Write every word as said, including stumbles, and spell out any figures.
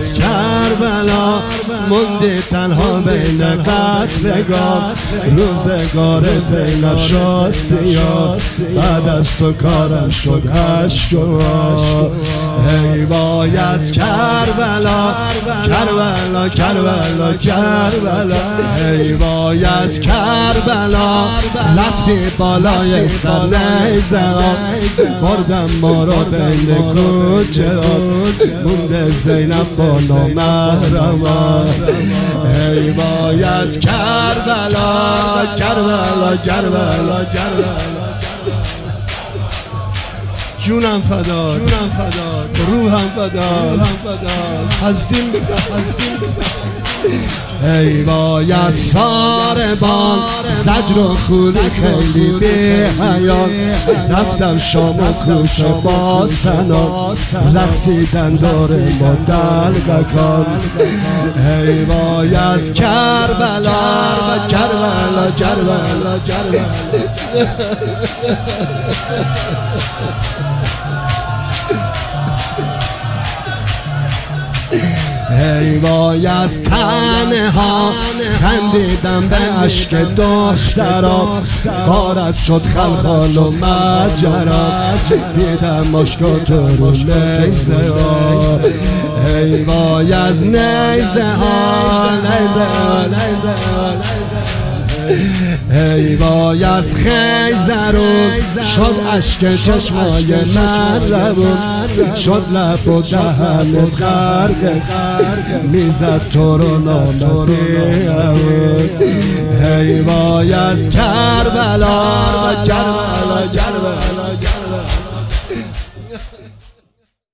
از کربلا موندی تنها بین قتلگاه. روزگار زینب شد سیاه، بعد از تو کارم شد اشک‌ها. ای وای از کربلا کربلا کربلا کربلا. ای وای از کربلا رفتی بالای سر نیزه ها، بردم ما رو بین کوچه ها، مونده زینب با نامحرما. ای وای از کربلا کربلا کربلا کربلا. جونم فدا جونم فدا روحم فدا روحم فدا هستیم هستیم. ای وای از ساربان زجر و خوری خیلی بی حیا، رفتم شام و کوچه با سنا، رقصیدن دور ما دلقکان. ای وای از کربلا کربلا کربلا کربلا. ای وای از تنها خندیدم به اشک دخترا، غارت شد خلخال و مجرا، دیدم اشکاتو رو نیزه ها. ای وای از نیزه ها نیزه ها نیزه ها. ای وای از خیزرون شد اشک چشمای من روون، شد لب و دهنت غرق میزد تو رو نامدیمون. ای وای از کربلا کربلا کربلا.